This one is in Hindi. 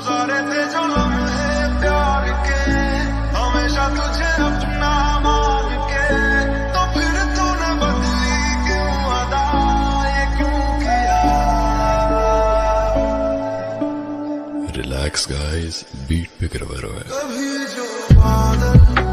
गुजारे थे जो लम्हे प्यार के, हमेशा तुझे अपना मान के, तो फिर तूने बदली क्यों अदा, ये क्यों किया? रिलैक्स गाइस, बीट पे करवा रहा है। कभी जो बादल